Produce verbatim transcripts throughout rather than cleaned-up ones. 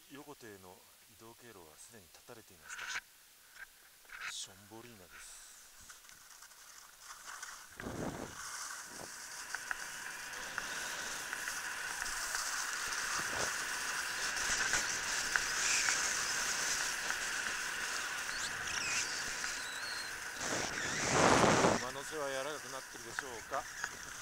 横手への移動経路はすでに断たれていますか？ションボリーナです。馬の背は柔らかくなってるでしょうか？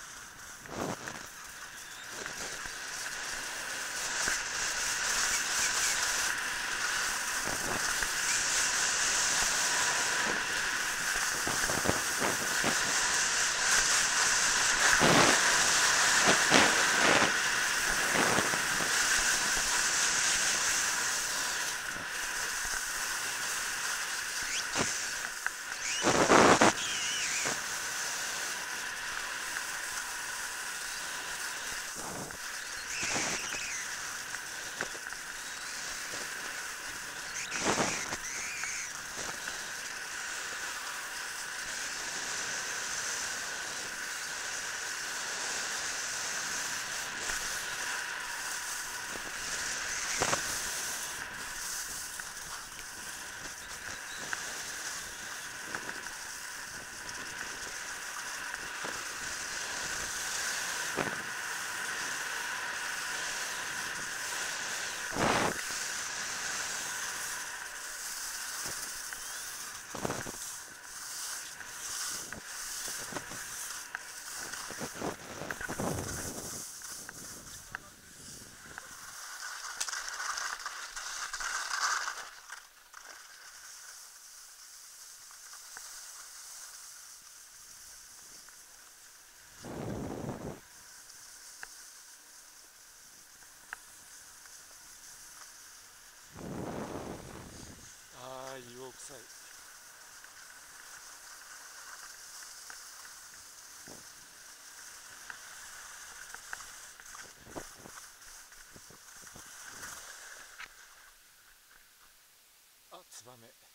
ああ、硫黄臭い。あ、ツバメ。